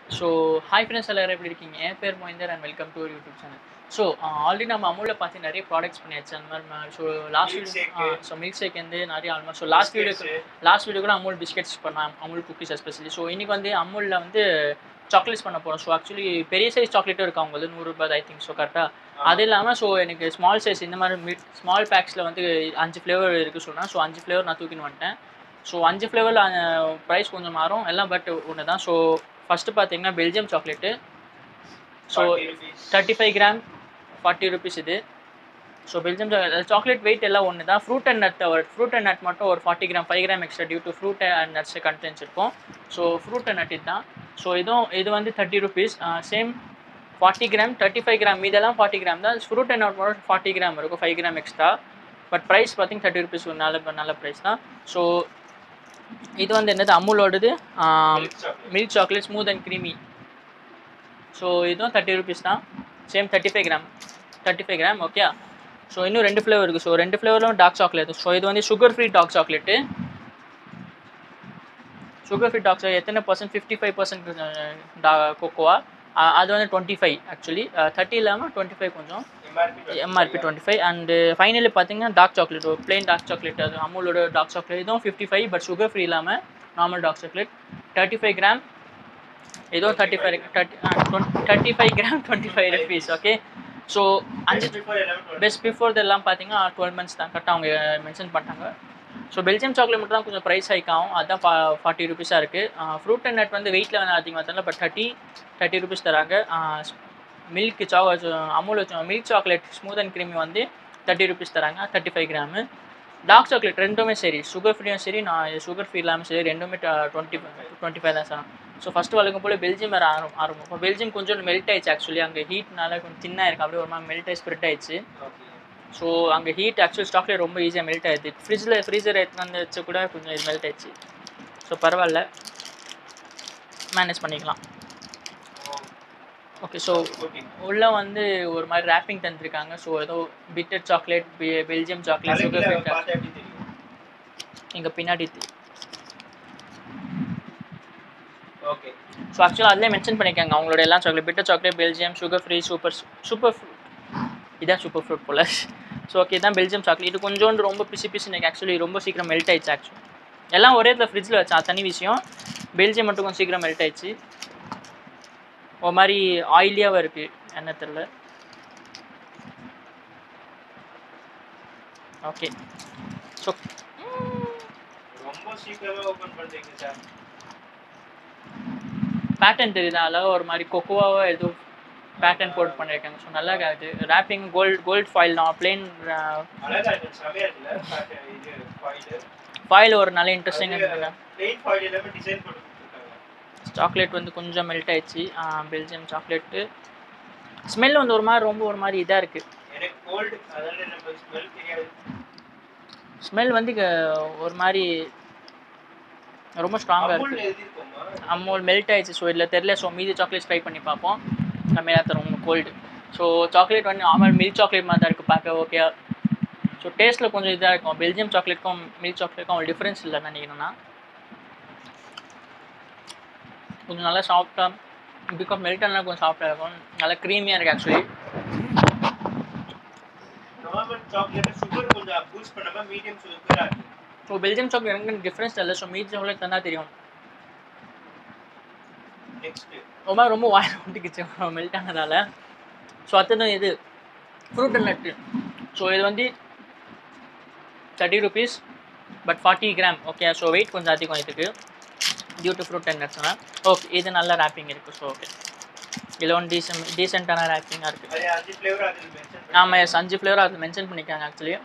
So hi friends எல்லாரும் எப்படி இருக்கீங்க? என் பேர் Mohinder and welcome to YouTube channel. So already நம்ம அமுலில் பார்த்து நிறைய ப்ராடக்ட்ஸ் பண்ணியாச்சு. அந்த மாதிரி so last video milk shake வந்து நிறைய ஆல்மோஸ்ட் ஸோ லாஸ்ட் வீடியோ கூட அமுல் பிஸ்கெட்ஸ் பண்ணோம், அமுல் குக்கீஸ் எஸ்பெஷலி. ஸோ இன்றைக்கி வந்து அமுலில் வந்து சாக்லேட்ஸ் பண்ண போகிறோம். ஸோ ஆக்சுவலி பெரிய சைஸ் சாக்லேட்டும் இருக்குது அவங்க வந்து ₹100 ஐ திங்க். ஸோ கரெக்டாக அது இல்லாமல் ஸோ எனக்கு ஸ்மால் சைஸ் இந்த மாதிரி ஸ்மால் பேக்ஸில் வந்து 5 ஃப்ளேவர் இருக்குது சொன்னால். ஸோ 5 ஃப்ளேவர் நான் தூக்கின்னு வந்துட்டேன். ஸோ 5 ஃப்ளேவரில் ப்ரைஸ் கொஞ்சம் மாறும் எல்லாம், பட் ஒன்று தான். ஸோ ஃபஸ்ட்டு பார்த்தீங்கன்னா பெல்ஜியம் சாக்லேட்டு. ஸோ 35 கிராம் ₹40 இது. ஸோ பெல்ஜியம் சாக்லேட் வெயிட் எல்லாம் ஒன்று தான். ஃப்ரூட் அண்ட் நட் மட்டும் ஒரு 40 gram 5 gram extra due to fruit and nuts contents இருக்கும். ஸோ ஃப்ரூட் அண்ட் நட் இதுதான். ஸோ இது வந்து ₹30. சேம் 40 கிராம் 35 கிராம் இதெல்லாம் 40 கிராம் தான். ஃப்ரூட் அண்ட் நட் மட்டும் 40 கிராம் இருக்கும், 5 கிராம் எக்ஸ்ட்ரா. பட் ப்ரைஸ் பார்த்தீங்கன்னா ₹30 ஒரு நல்ல ப்ரைஸ் தான். ஸோ இது வந்து என்னது அமுலோடது milk chocolate smooth and creamy. So இதுவும் ₹30 தான். Same 35 gram okay. ஸோ இன்னும் 2 ஃப்ளேவர் இருக்குது. ஸோ 2 ஃப்ளேவரும் டார்க் சாக்லேட். ஸோ இது வந்து sugar free dark chocolate. Sugar free dark chocolate எத்தனை பர்சன்ட்? 55% கொக்கோவா. அது வந்து 25 ஆக்சுவலி 30 இல்லாமல் 25 கொஞ்சம் எம்ஆர்பி 25. அண்டு ஃபைனலி பார்த்தீங்கன்னா டார்க் சாக்லேட், ஒரு பிளெயின் டார்க் சாக்லேட். அது அமுலோட டார்க் சாக்லேட். இதுவும் 55 பட் சுகர் ஃப்ரீ இல்லாமல் நார்மல் டார்க் சாக்லேட். 35 கிராம். இதுவும் 35 gram ₹25. Okay. So 5 best before இதெல்லாம் பார்த்தீங்கன்னா 12 months தான் கரெக்டாக அவங்க மென்ஷன் பண்ணிட்டாங்க. ஸோ பெல்ஜியம் சாக்லேட் மட்டும் தான் கொஞ்சம் ப்ரைஸ் ஹைக் ஆகும், அதுதான் ₹40 இருக்குது. ஃப்ரூட் அண்ட் நட் வந்து வெயிட்டில் வந்து அதிகமாக தரல, பட் ₹30 தராங்க. Milk Amul milk chocolate smooth and creamy வந்து ₹30 தராங்க, 35 கிராமு. டார்க் சாக்லேட் ரெண்டுமே சரி, சுகர் ஃப்ரீயும் சரி, நான் சுகர் ஃப்ரீ இல்லாமல் சரி, ரெண்டுமே 25 தான் சார். ஸோ ஃபஸ்ட்டு வழக்கம் போல் பெல்ஜியம் வேறு ஆரம்பம். இப்போ பெல்ஜியம் கொஞ்சம் மெல்ட் ஆயிடுச்சு ஆக்சுவலி. அங்கே ஹீட்னால கொஞ்சம் தின்னாக இருக்குது, அப்படியே ஒரு மாதிரி மெல்ட் ஆகி ஸ்ப்ரெட் ஆயிடுச்சு. ஸோ அங்கே ஹீட் ஆக்சுவலி சாக்லேட் ரொம்ப ஈஸியாக மெல்ட் ஆயிடுது. ஃப்ரீசர் எடுத்து வந்து வச்சு கூட கொஞ்சம் இது மெல்ட் ஆயிடுச்சு. ஸோ பரவாயில்ல, மேனேஜ் பண்ணிக்கலாம். ஓகே. ஸோ உள்ளே வந்து ஒரு மாதிரி ரேப்பிங் தந்துருக்காங்க. ஸோ ஏதோ bitter chocolate, Belgium chocolate, sugar free. இங்கே பின்னாடி ஓகே. ஸோ ஆக்சுவலாக அதிலே மென்ஷன் பண்ணியிருக்காங்க அவங்களோட எல்லா chocolate. Bitter chocolate, Belgium, sugar free, super இதான் சூப்பர் ஃப்ரூட் போல். ஸோ ஓகே, இதான் பெல்ஜியம் சாக்லேட். இது கொஞ்சோண்டு ரொம்ப பிசு எனக்கு ஆக்சுவலி ரொம்ப சீக்கிரம் மெல்ட் ஆயிடுச்சு. ஆக்சுவலி எல்லாம் ஒரே இதில் ஃப்ரிட்ஜில் வச்சா தனி விஷயம். பெல்ஜியம் மட்டும் கொஞ்சம் சீக்கிரம் மெல்ட் ஆயிடுச்சு. ஒரு மாதிரி ஆயிலியாகவும் இருக்குது, என்ன தெரியல. ஓகே. ஸோ ரொம்ப சீக்கிரமாக ஓப்பன் பண்ணுறீங்க சார். பேட்டர்ன் தெரியுதா? அழகாக ஒரு மாதிரி கொக்கோவாவோ ஏதோ பேட்டர்ன் போட் பண்ணியிருக்காங்க. ஸோ நல்லா இருக்குது. ரேப்பிங் கோல்ட் ஃபாயில் தான், பிளெயின் ஃபாயில் ஒரு நல்ல இன்ட்ரெஸ்டிங்காக இருக்குங்க. சாக்லேட் வந்து கொஞ்சம் மெல்ட் ஆயிடுச்சு. பெல்ஜியம் சாக்லேட்டு ஸ்மெல் வந்து ஒரு மாதிரி இதாக இருக்குது. ஸ்மெல் வந்து ஒரு மாதிரி ரொம்ப ஸ்ட்ராங்காக இருக்குது. அமுல் மெல்ட் ஆயிடுச்சு. ஸோ இதில் தெரியல. ஸோ மீதி சாக்லேட்ஸ் ட்ரை பண்ணி பார்ப்போம். கம்மியாக தரும் கோல்டு. ஸோ சாக்லேட் வந்து நார்மல் மில்க் சாக்லேட் மாதிரி தான் இருக்குது பார்க்க. ஓகே. ஸோ டேஸ்ட்டில் கொஞ்சம் இதாக இருக்கும். பெல்ஜியம் சாக்லேட்டுக்கும் மில்க் சாக்லேட்டுக்கும் அவ்வளோ டிஃப்ரென்ஸ் இல்லைன்னு நினைக்கிறேன்னா. கொஞ்சம் நல்லா சாஃப்டாக பிகாஸ் மெல்ட் ஆனால் கொஞ்சம் சாஃப்டாக இருக்கும். நல்லா க்ரீமியாக இருக்குது ஆக்சுவலி. ஸோ பெல்ஜியம் சாக்லேட் எனக்கு டிஃப்ரென்ஸ் இல்லை. ஸோ மீதி சாக்லேட் தான் தெரியும். ரொம்ப வாயில் ஒட்டிக்கிச்சு மெல்ட் ஆனதால். ஸோ அடுத்தது இது ஃப்ரூட் அண்ட் நட்டு. ஸோ இது வந்து ₹30 but 40 gram. Okay. So weight கொஞ்சம் அதிகம் இதுக்கு டியூ டு ஃப்ரூட் அண்ட் நட்ஸ்னால். ஓகே. இது நல்ல ரேப்பிங் இருக்குது. ஸோ ஓகே, இதில் ஒன்று டீசெண்டான ரேப்பிங்காக இருக்குது. ஆமாம், எஸ் 5 ஃப்ளேவர் அது மென்ஷன் பண்ணியிருக்காங்க ஆக்சுவலி.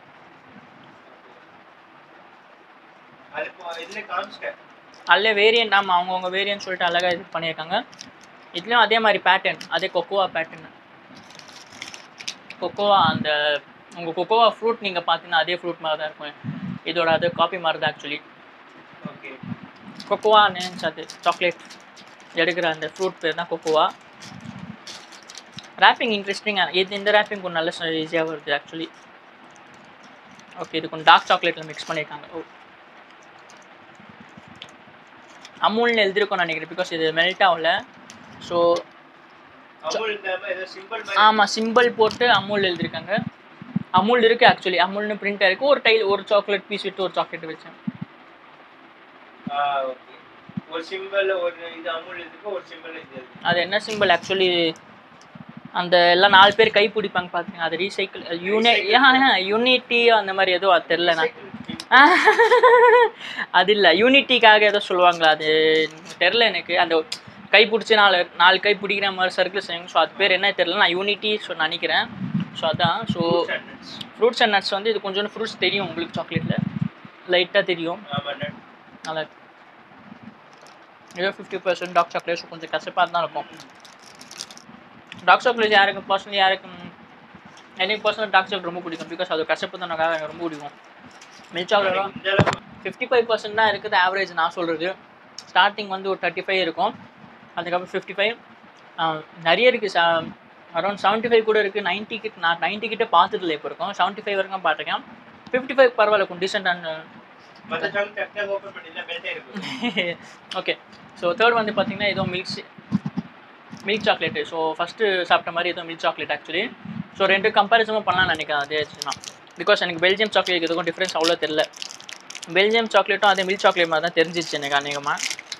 அதில் வேரியன்ட், ஆமாம் அவங்கவுங்க வேரியன்ட் சொல்லிட்டு அழகாக இது பண்ணியிருக்காங்க. இதுலேயும் அதே மாதிரி பேட்டர்ன், அதே கொக்கோவா பேட்டர்ன். கொக்கோவா அந்த உங்கள் கொக்கோவா ஃப்ரூட் நீங்கள் பார்த்தீங்கன்னா அதே ஃப்ரூட் மாதிரி தான் இருக்கும். இதோட அது காப்பி மாதிரி தான் ஆக்சுவலி. ஓகே. கொக்கோவா நேம்ஸ் அது சாக்லேட் எடுக்கிற அந்த ஃப்ரூட் பேர் தான் கொக்கோவா. ரேப்பிங் இன்ட்ரெஸ்டிங்காக இது. இந்த ரேப்பிங் கொஞ்சம் நல்ல ஈஸியாக வருது ஆக்சுவலி. ஓகே. இது கொஞ்சம் டார்க் சாக்லேட்டில் மிக்ஸ் பண்ணியிருக்காங்க. ஓ அமுல்னு எழுதிருக்கோம்னு நினைக்கிறேன், பிகாஸ் இது மெல்ட் ஆகல. ஸோ ஆமாம், சிம்பிள் போட்டு அமுல் எழுதிருக்காங்க. அமுல் இருக்குது ஆக்சுவலி, அமுல்னு பிரிண்ட் இருக்குது. ஒரு டைல், ஒரு சாக்லேட் பீஸ் விட்டு ஒரு சாக்லேட் வச்சேன். ஒரு சிம்பிள், ஒரு இது அமுல் இருக்கு, ஒரு சிம்பிள் இது. அது என்ன சிம்பிள் ஆக்சுவலி, அந்த எல்லாம் 4 பேர் கை பிடிப்பாங்க பார்த்தீங்க, அது ரீசைக்கிள் யூனிட்டி அந்த மாதிரி ஏதோ அது தெரில. நான் அது இல்லை, யூனிட்டிக்காக ஏதோ சொல்லுவாங்களா, அது தெரில எனக்கு. அந்த கை பிடிச்சி 4 கை பிடிக்கிற மாதிரி சர்க்கிள் செய்யுங்க. ஸோ அது பேர் என்ன தெரில, நான் யூனிட்டி நினைக்கிறேன். ஸோ அதான். ஸோ ஃப்ரூட்ஸ் அண்ட் நட்ஸ் வந்து இது கொஞ்சம் ஃப்ரூட்ஸ் தெரியும் உங்களுக்கு, சாக்லேட்டில் லைட்டாக தெரியும். நல்லா ஏதோ 50% டார்க் சாக்லேட், கொஞ்சம் கசப்பாக தான் இருக்கும். டார்க் சாக்லேட் எனக்கு பர்சனல் டார்க் சாக்லேட் ரொம்ப பிடிக்கும், பிகாஸ் அது கசப்பு தான் எனக்கு ரொம்ப பிடிக்கும். மில்க் சாக்லேட்லாம் 55% தான் இருக்குது ஆவரேஜ் நான் சொல்கிறது. ஸ்டார்டிங் வந்து ஒரு 35 இருக்கும், அதுக்கப்புறம் 55 நிறைய இருக்குது. அரௌண்ட் 75 கூட இருக்குது. 90 கிட்ட நான் 90 கிட்ட பார்த்துட்டு இப்போ இருக்கும். 75 வரைக்கும் பார்த்துருக்கேன். 55 பரவாயில்ல, கொஞ்சம் டீசெண்டான. ஓகே. ஸோ தேர்ட் வந்து பார்த்தீங்கன்னா ஏதோ மில்க் சாக்லேட்டு. ஸோ ஃபஸ்ட்டு சாப்பிட்ட மாதிரி ஏதோ மில்க் சாக்லேட் ஆக்சுவலி. ஸோ 2 கம்பேரிசனும் பண்ணலாம்னு நினைக்கிறேன் அதே வச்சுன்னா, பிகாஸ் எனக்கு பெல்ஜியம் சாக்லேட் எதுக்கும் டிஃப்ரென்ஸ் அவ்வளோ தெரில. பெல்ஜியம் சாக்லேட்டும் அதே மில்க் சாக்லேட் மாதிரி தான் தெரிஞ்சிச்சு எனக்கு அநேகமாக.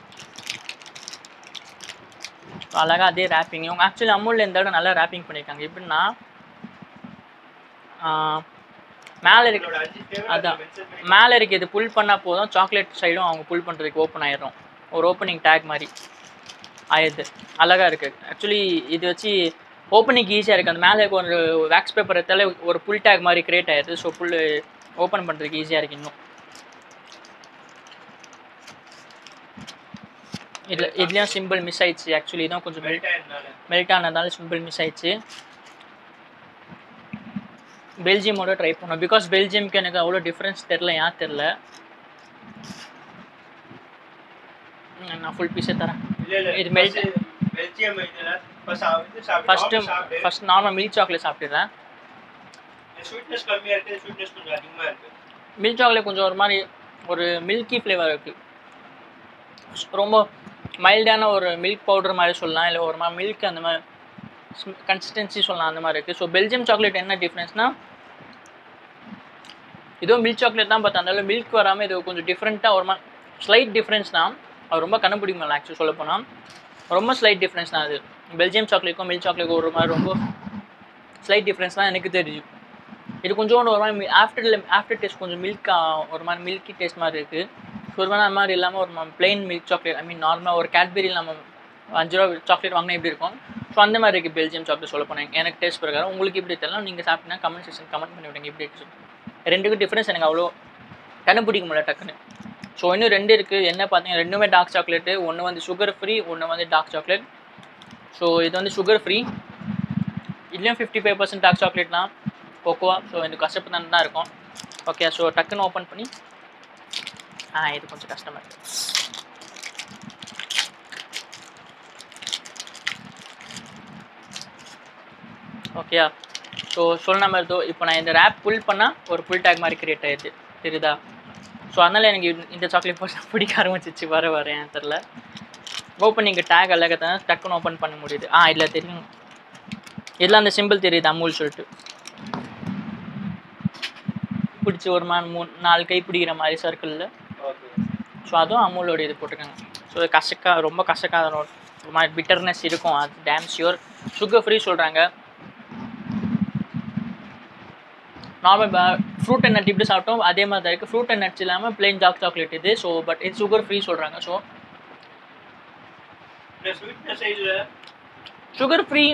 அழகாக அதே ரேப்பிங். இவங்க ஆக்சுவலி அமுலில் இந்த இடம் நல்லா ரேப்பிங் பண்ணியிருக்காங்க. எப்படின்னா மேலே இருக்கு, அதான் மேலே இருக்குது, இது புல் பண்ணால் போதும், சாக்லேட் சைடும் அவங்க புல் பண்ணுறதுக்கு ஓப்பன் ஆயிடும். ஒரு ஓப்பனிங் டேக் மாதிரி ஆயிடுது, அழகாக இருக்குது. ஆக்சுவலி இது வச்சு ஓப்பனிங் ஈஸியாக இருக்குது. அந்த மேலே ஒரு வேக்ஸ் பேப்பர் எடுத்தாலே ஒரு புல் டேக் மாதிரி க்ரியேட் ஆயிடுது. ஸோ புல் ஓப்பன் பண்ணுறதுக்கு ஈஸியாக இருக்குது. இன்னும் இதுலேயும் சிம்பிள் மிஸ் ஆயிடுச்சு ஆக்சுவலி. இதுவும் கொஞ்சம் மெல்ட் ஆனதால சிம்பிள் மிஸ் ஆயிடுச்சு. பெல்ஜியமோட ட்ரை பண்ணோம், பிகாஸ் பெல்ஜியம்க்கு எனக்கு அவ்வளோ டிஃப்ரென்ஸ் தெரில, ஏன் தெரில. நான் ஃபுல் பீஸே தரேன். இது melt first normal milk chocolate சாப்பிட்டுறேன். மில்க் சாக்லேட் கொஞ்சம் ஒரு மாதிரி ஒரு மில்கி ஃப்ளேவர் இருக்குது, ரொம்ப மைல்டான ஒரு மில்க் பவுடர் மாதிரி சொல்லலாம், இல்லை ஒரு மாதிரி மில்க் அந்த மாதிரி கன்சிஸ்டன்சி சொல்லலாம், அந்த மாதிரி இருக்குது. ஸோ பெல்ஜியம் சாக்லேட் என்ன டிஃப்ரென்ஸ்னால், இதோ மில்க் சாக்லேட் தான், பட் அதனால மில்க் வராமல் இது கொஞ்சம் டிஃப்ரெண்ட்டாக ஒரு மாதிரி ஸ்லைட் டிஃப்ரென்ஸ் தான். அது ரொம்ப கண்டுபிடிக்கும் ஆக்சுவலி சொல்ல போனால், ரொம்ப ஸ்லைட் டிஃப்ரென்ஸ் தான் அது. பெல்ஜியம் சாக்லேட்டுக்கும் மில்க் சாக்லேட்டுக்கும் ஒரு மாதிரி ரொம்ப ஸ்லைட் டிஃப்ரென்ஸ் தான் எனக்கு தெரியும். இது கொஞ்சோண்டு ஒரு மாதிரி ஆஃப்டர் டேஸ்ட் கொஞ்சம் ஒரு மாதிரி மில்கி டேஸ்ட் மாதிரி இருக்குது. ஸோ ஒரு மாதிரி அந்த மாதிரி இல்லாமல் ஒரு plain milk chocolate, I mean நார்மலாக ஒரு கேட்பரியில் நம்ம 5 ரூபா சாக்லேட் வாங்கினா எப்படி இருக்கும், ஸோ அந்த மாதிரி இருக்குது பெல்ஜியம் சாக்லேட் சொல்ல போனேன். எனக்கு டேஸ்ட் பிரகாரம் உங்களுக்கு எப்படி தெரியலாம், நீங்கள் சாப்பிட்டீங்கன்னா கமெண்ட் செக்ஷன் கமெண்ட் பண்ணி விடுங்க எப்படி இருக்குது. ரெண்டுக்கும் டிஃப்ரென்ஸ் எனக்கு அவ்வளோ கண்டுபிடிக்க முடியல டக்குன்னு. ஸோ இன்னும் 2 இருக்குது. என்ன பார்த்தீங்கன்னா ரெண்டுமே டார்க் சாக்லேட்டு. ஒன்று வந்து சுகர் ஃப்ரீ, ஒன்று வந்து டார்க் சாக்லேட். ஸோ இது வந்து சுகர் ஃப்ரீ. இதுலேயும் 55% டார்க் சாக்லேட் தான், கோகோவா. ஸோ இந்த கசப்பு தான் இருக்கும். ஓகே, ஸோ டக்குன்னு ஓப்பன் பண்ணி இது கொஞ்சம் கஷ்டமாக இருக்குது. ஓகேயா, ஸோ சொன்ன மாதிரி தான் இப்போ நான் இந்த ரேப் புல் பண்ணால் ஒரு புல் டேக் மாதிரி கிரியேட் ஆகிடுது, தெரியுதா? ஸோ அதனால் எனக்கு இந்த சாக்லேட் போட்டு பிடிக்க ஆரம்பிச்சிச்சு வரேன் தெரில. ஓப்பனிங் டேக் அழகாக தான் டக்குன்னு ஓப்பன் பண்ண முடியுது. இல்லை தெரியும், இதில் அந்த சிம்பிள் தெரியுது அமுல் சொல்லிட்டு, பிடிச்சி ஒரு மாதிரி 3-4 கை பிடிக்கிற மாதிரி சர்க்கிளில். ஸோ அதுவும் அமுலோட இது போட்டிருக்காங்க. ஸோ ரொம்ப கசக்காத ஒரு மாதிரி பிட்டர்னஸ் இருக்கும், அது டேம் ஷியோர். சுகர் ஃப்ரீ சொல்கிறாங்க. நார்மல் ஃப்ரூட் அண்ட் நட் இப்படி சாப்பிட்டோம் அதே மாதிரி தான் இருக்குது. ஃப்ரூட் அண்ட் நட்ஸ் இல்லாமல் பிளெயின் டார்க் சாக்லேட் இது. ஸோ பட் இது சுகர் ஃப்ரீ சொல்கிறாங்க. ஸோ சுகர் ஃப்ரீ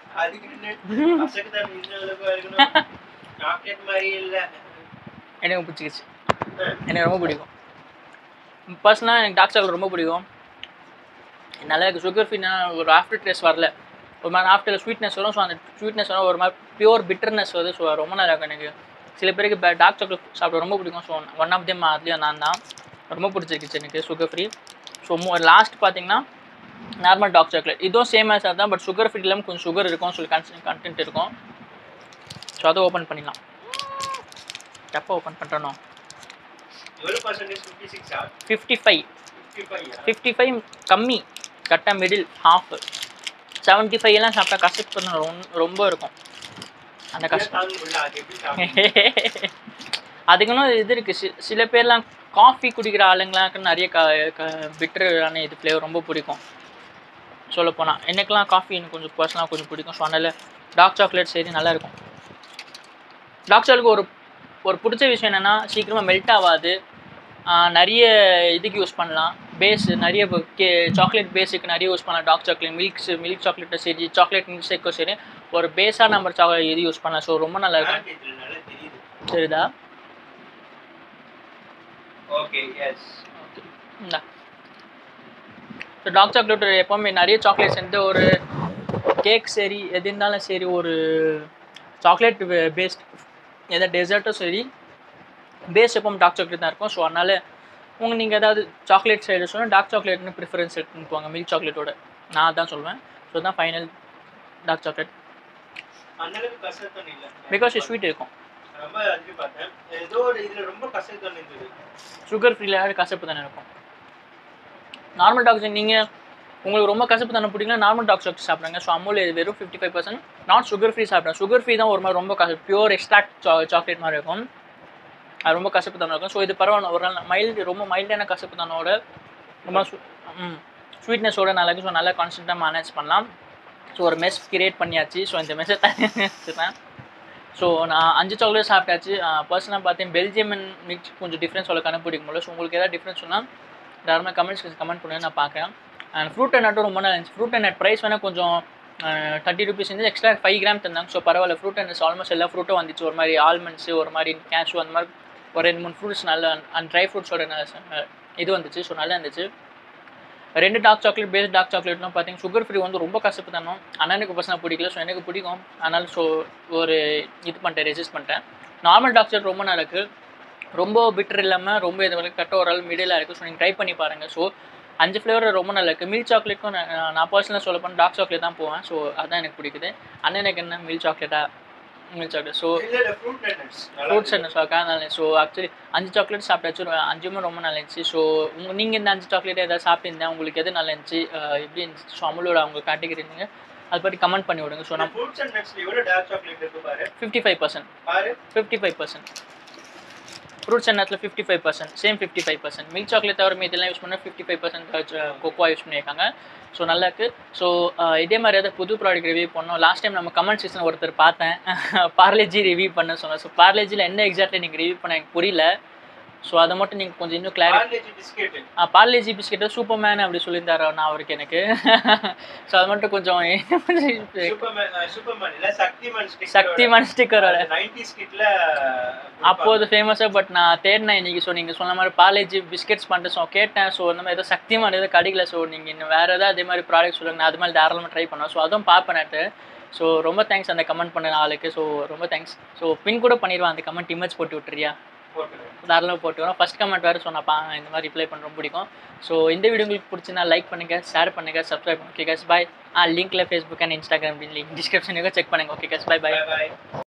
எனக்கு பிடிச்சிக்கிச்சு, எனக்கு ரொம்ப பிடிக்கும். பர்சனலாக எனக்கு டார்க் சாக்லேட் ரொம்ப பிடிக்கும். நல்லா இருக்குது. சுகர் ஃப்ரீனா ஒரு ஆஃப்டர் டேஸ்ட் வரல, ஒரு மாதிரி ஆஃப்டரில் ஸ்வீட்னஸ் வரும். ஸோ அந்த ஸ்வீட்னஸ் வரும், ஒரு மாதிரி பியூர் பிட்டர்னஸ் வருது. ஸோ ரொம்ப நல்லா இருக்கும் எனக்கு. சில பேருக்கு டார்க் சாக்லேட் சாப்பிட ரொம்ப பிடிக்கும். ஸோ ஒன் ஆஃப் தேம் அதுலேயும் நான் தான் ரொம்ப பிடிச்சிருக்குச்சு எனக்கு சுகர் ஃப்ரீ. ஸோ லாஸ்ட் பார்த்தீங்கன்னா நார்மல் டார்க் சாக்லேட். இதுவும் சேம் ஆஸ் தான், பட் சுகர் ஃப்ரீ இல்லாமல் கொஞ்சம் சுகர் இருக்கும், சொல்லி கண்டென்ட் இருக்கும். ஸோ அதை ஓப்பன் பண்ணிடலாம். எப்போ ஓப்பன் பண்ணுறோம்? 55. 55 கம்மி, கரெக்டாக மிடில் ஹாஃப். 75 எல்லாம் சாப்பிட்டா கசப்பு ரொம்ப இருக்கும். அந்த கஷ்டம் அதுக்குன்னு இது இருக்குது. சில பேர்லாம் காஃபி குடிக்கிற ஆளுங்களாம் நிறைய பிட்டரான இது ஃப்ளேவர் ரொம்ப பிடிக்கும். சொல்லப்போனால் எனக்குலாம் காஃபி எனக்கு கொஞ்சம் பர்சனலாக கொஞ்சம் பிடிக்கும். ஸோ அதனால் டார்க் சாக்லேட் சரி நல்லாயிருக்கும். டார்க் சாக்லேட் ஒரு பிடிச்ச விஷயம் என்னென்னா சீக்கிரமாக மெல்ட் ஆகாது. நிறைய இதுக்கு யூஸ் பண்ணலாம். பேஸ் நிறைய சாக்லேட் பேஸுக்கு நிறைய யூஸ் பண்ணலாம். டார்க் சாக்லேட் மில்க் சாக்லேட்டும் சரி, சாக்லேட் மில்க் ஷேக்கும் சரி, ஒரு பேஸாக நம்ம இது யூஸ் பண்ணலாம். ஸோ ரொம்ப நல்லா இருக்கும். சரிதா? Okay yes. இந்தா ஸோ டார்க் சாக்லேட் எப்போவுமே நிறைய சாக்லேட்ஸ் எந்த ஒரு கேக் சரி எது இருந்தாலும் சரி, ஒரு சாக்லேட் பேஸ்ட் எந்த டெசர்ட்டும் சரி பேஸ் எப்பவும் டார்க் சாக்லேட் தான் இருக்கும். ஸோ அதனால் நீங்கள் ஏதாவது சாக்லேட் சைடு சொன்னால் டார்க் சாக்லேட்னு ப்ரிஃபரன்ஸ் எடுத்துன்னு போவாங்க மில்க் சாக்லேட்டோட. நான் தான் சொல்வேன். ஸோ தான் final dark chocolate. Because sweet இருக்கும். சுகர் ஃப்ரீல கசப்பு தானே இருக்கும். நார்மல் டார்க் சாக்லேட் நீங்கள் உங்களுக்கு ரொம்ப கசப்பு தானே பிடிக்கலாம், நார்மல் டார்க் சாக்லேட் சாப்பிடுங்க. ஸோ அமுல் வெறும் 55% நாட் சுகர் ஃப்ரீ சாப்பிட்றேன். சுகர் ஃப்ரீ தான் ஒரு மாதிரி ரொம்ப கசப்பு, பியூர் எக்ஸ்ட்ராக்ட் சாக்லேட் மாதிரி இருக்கும். அது ரொம்ப கசப்பு தானே இருக்கும். ஸோ இது பரவாயில்ல, ஒரு நாள் ரொம்ப மைல்டான கசப்பு தானோட ரொம்ப ஸ்வீட்னஸோட நல்லா இருக்கும். ஸோ நல்லா கான்ஸ்டன்ட்டாக மேனேஜ் பண்ணலாம். ஸோ ஒரு மெஸ் கிரியேட் பண்ணியாச்சு. ஸோ இந்த மெஸ்ஸை தனியாக வச்சுருக்கேன். ஸோ நான் 5 சாக்லேட் சாப்பிட்டாச்சு. பர்சனலாக பார்த்தேன் பெல்ஜியம் அண்ட் மில்க் கொஞ்சம் டிஃப்ரென்ஸ் சொல்ல கண்டுபிடிக்க முடியல. ஸோ உங்களுக்கு ஏதாவது டிஃப்ரென்ஸ் சொன்னால் யாருமே கமெண்ட் பண்ணுங்க, நான் பார்க்குறேன். அண்ட் ஃப்ரூட் அண்ட் நட்டும் ரொம்ப நல்லா இருந்துச்சு. ஃப்ரூட் அண்ட் நட் ப்ரைஸ் வேணால் கொஞ்சம் 30 rupees இருந்து எக்ஸ்ட்ரா 5 கிராம் தந்தாங்க. ஸோ பரவாயில்ல. ஃப்ரூட் அண்ட் ஆல்மோஸ்ட் எல்லா ஃப்ரூட்டும் வந்துச்சு. ஒரு மாதிரி ஆல்மண்ட்ஸு, ஒரு மாதிரி கேஷ்யூ, அந்த மாதிரி ஒரு 2-3 ஃப்ரூட்ஸ் நல்ல அண்ட் ட்ரை ஃப்ரூட்ஸோட இது வந்துச்சு. ஸோ நல்லா இருந்துச்சு. 2 டார்க் சாக்லேட் பேஸ்ட் டார்க் சாக்லேட்லாம் பார்த்தீங்கன்னா சுகர் ஃப்ரீ வந்து ரொம்ப கசப்பு தானோ. ஆனால் எனக்கு பர்சனலாக பிடிக்கல. ஸோ எனக்கு பிடிக்கும். அதனால் ஸோ ஒரு இது பண்ணிட்டேன், ரெஜிஸ்ட் பண்ணிட்டேன். நார்மல் டார்க் சாக்லேட் ரொம்ப நல்லா இருக்குது. ரொம்ப பிட்டர் இல்லாமல் ரொம்ப இது வரைக்கும் கட்ட ஒரு மிடிலாக இருக்குது. ஸோ நீங்கள் ட்ரை பண்ணி பாருங்கள். ஸோ 5 ஃப்ளேவர் ரொம்ப நல்லா இருக்குது. மில்க் சாக்லேட்க்கும் நான் பர்சனலாக சொல்ல போனால் டார்க் சாக்லேட் தான் போவேன். ஸோ அதுதான் எனக்கு பிடிக்குது. ஆனால் எனக்கு என்ன மில்க் சாக்லேட். ஸோ ஃப்ரூட்ஸ் என்ன சாக்காக. ஸோ ஆக்சுவலி 5 சாக்லேட் சாப்பிட்டாச்சு. 5மே ரொம்ப நல்லா இருந்துச்சு. ஸோ நீங்கள் இந்த 5 சாக்லேட் ஏதாவது சாப்பிட்டுருந்தேன், உங்களுக்கு எது நல்லா இருந்துச்சு, எப்படி இருந்துச்சு, ஸோ அமுலோட அவங்க கேட்டகரி இருந்தீங்க அது பற்றி கமெண்ட் பண்ணி விடுங்க. ஸோ நான் 55% ஃப்ரூட்ஸ் அண்ட் நட்ஸில் 55%, சேம் 55%. மில்க் சாக்லேட் தவிர மீதெல்லாம் யூஸ் பண்ணால் 55% கொக்கோவா யூஸ் பண்ணியிருக்காங்க. ஸோ நல்லா இருக்குது. ஸோ இதே மாதிரி ஏதாவது புது ப்ராடக்ட் ரிவ்யூ பண்ணோம். லாஸ்ட் டைம் நம்ம கமெண்ட் செக்ஷன் ஒருத்தர் பார்த்தேன், பார்லேஜி ரிவ்யூ பண்ண சொன்னேன். ஸோ பார்லேஜியில் என்ன எக்ஸாக்ட்லி நீங்கள் ரிவ்யூ பண்ண எனக்கு புரியல. ஸோ அதை மட்டும் நீங்கள் கொஞ்சம் இன்னும் பார்லேஜி பிஸ்கெட்டு சூப்பர்மேன் அப்படி சொல்லியிருந்தாரு நான் அவருக்கு எனக்கு. ஸோ அது மட்டும் கொஞ்சம் சக்திமான் ஸ்டிக்கரோட அப்போது ஃபேமஸாக. பட் நான் தேடினேன் இன்றைக்கி. ஸோ நீங்கள் சொன்ன மாதிரி பார்லேஜி பிஸ்கெட்ஸ் பண்ணிட்டு ஸோ கேட்டேன். ஸோ இந்த மாதிரி ஏதோ சக்திமான் ஏதோ கிடைக்கல. ஸோ நீங்கள் இன்னும் வேறு ஏதாவது அதே மாதிரி ப்ராடக்ட் சொல்லுங்கள், நான் அது மாதிரி தாராளமாக ட்ரை பண்ணுவேன். ஸோ அதுவும் பார்ப்பேன். ஸோ ரொம்ப தேங்க்ஸ் அந்த கமெண்ட் பண்ண ஆளுக்கு. ஸோ ரொம்ப தேங்க்ஸ். ஸோ பின் கூட பண்ணிடுவேன் அந்த கமெண்ட், இமேஜ் போட்டு விட்டுறியா? தாராளமாக போட்டு வரோம். ஃபஸ்ட் கமெண்ட் வேறு சொன்னப்பா இந்த மாதிரி ரிப்ளை பண்ண ரொம்ப பிடிக்கும். ஸோ இந்த வீடியோ உங்களுக்கு பிடிச்சிருந்தா லைக் பண்ணுங்கள், ஷேர் பண்ணுங்கள், சப்ஸ்கிரைப் பண்ணுங்கள். Okay guys bye. லிங்க்கில் ஃபேஸ்புக் அண்ட் இன்ஸ்டாகிராம் லிங்க் டிஸ்கிரிப்ஷனுக்கு செக் பண்ணுங்கள். ஓகே கேஸ் பாய் பாய்.